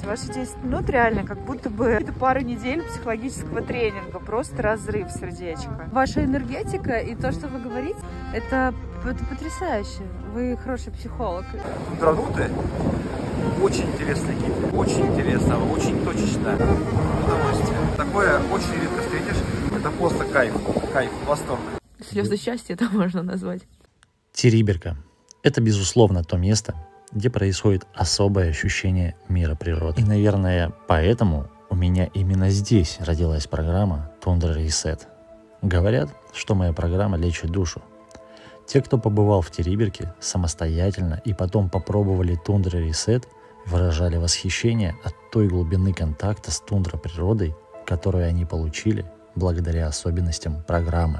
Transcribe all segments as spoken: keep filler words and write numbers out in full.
Ваши десять минут реально как будто бы пару недель психологического тренинга. Просто разрыв сердечка. Ваша энергетика и то, что вы говорите, это, это потрясающе. Вы хороший психолог. Продукты очень интересный гид. Очень интересно, очень точечно. Удовольствие. Такое очень редко встретишь. Это просто кайф. Кайф, восторг. Слезы счастья это можно назвать. Териберка – это, безусловно, то место, где происходит особое ощущение мира природы. И, наверное, поэтому у меня именно здесь родилась программа Тундра Ресет. Говорят, что моя программа лечит душу. Те, кто побывал в Териберке самостоятельно и потом попробовали Тундра Ресет, выражали восхищение от той глубины контакта с тундра-природой, которую они получили благодаря особенностям программы.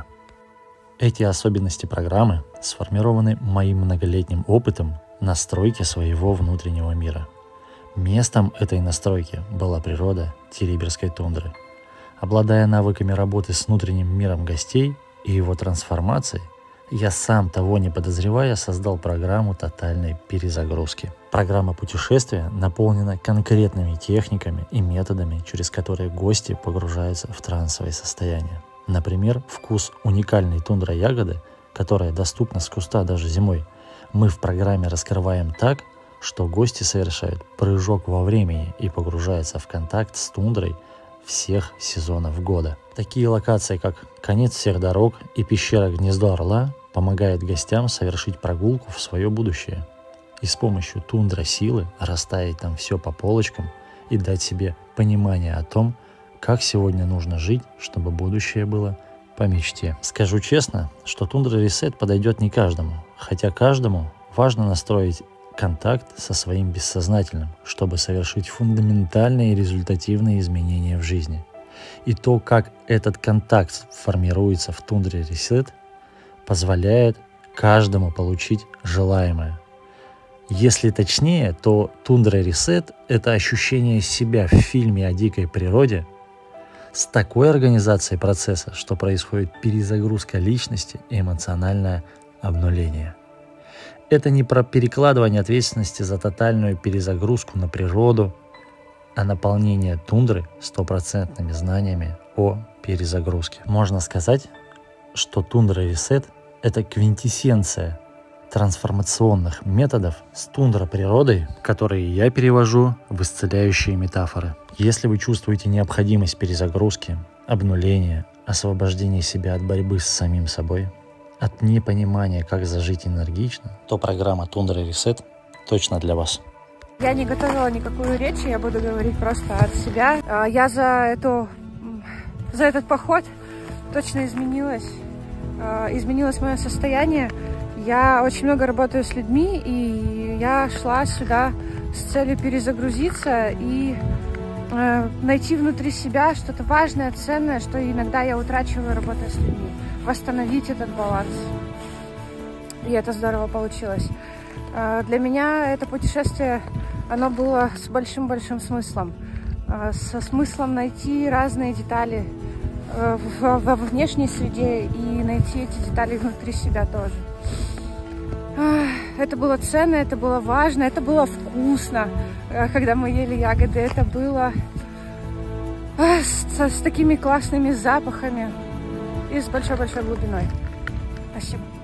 Эти особенности программы сформированы моим многолетним опытом настройки своего внутреннего мира. Местом этой настройки была природа териберской тундры. Обладая навыками работы с внутренним миром гостей и его трансформацией, я сам, того не подозревая, создал программу тотальной перезагрузки. Программа путешествия наполнена конкретными техниками и методами, через которые гости погружаются в трансовое состояние. Например, вкус уникальной тундра-ягоды, которая доступна с куста даже зимой, мы в программе раскрываем так, что гости совершают прыжок во времени и погружаются в контакт с тундрой всех сезонов года. Такие локации, как «Конец всех дорог» и «Пещера Гнездо Орла» помогают гостям совершить прогулку в свое будущее и с помощью тундра-силы расставить там все по полочкам и дать себе понимание о том, как сегодня нужно жить, чтобы будущее было по мечте. Скажу честно, что Тундра Ресет подойдет не каждому, хотя каждому важно настроить контакт со своим бессознательным, чтобы совершить фундаментальные и результативные изменения в жизни. И то, как этот контакт формируется в Тундре Ресет, позволяет каждому получить желаемое. Если точнее, то Тундра Ресет – это ощущение себя в фильме о дикой природе с такой организацией процесса, что происходит перезагрузка личности и эмоциональное обнуление. Это не про перекладывание ответственности за тотальную перезагрузку на природу, а наполнение тундры стопроцентными знаниями о перезагрузке. Можно сказать, что Тундра Ресет – это квинтэссенция трансформационных методов с тундра-природой, которые я перевожу в исцеляющие метафоры. Если вы чувствуете необходимость перезагрузки, обнуления, освобождения себя от борьбы с самим собой, от непонимания, как зажить энергично, то программа Тундра Ресет точно для вас. Я не готовила никакую речь, я буду говорить просто от себя. Я за, эту, за этот поход точно изменилась. Изменилось мое состояние. Я очень много работаю с людьми, и я шла сюда с целью перезагрузиться и э, найти внутри себя что-то важное, ценное, что иногда я утрачиваю, работая с людьми. Восстановить этот баланс. И это здорово получилось. Э, для меня это путешествие, оно было с большим-большим смыслом. Э, со смыслом найти разные детали э, в, во внешней среде и найти эти детали внутри себя тоже. Это было ценно, это было важно, это было вкусно, когда мы ели ягоды. Это было с, с такими классными запахами и с большой-большой глубиной. Спасибо.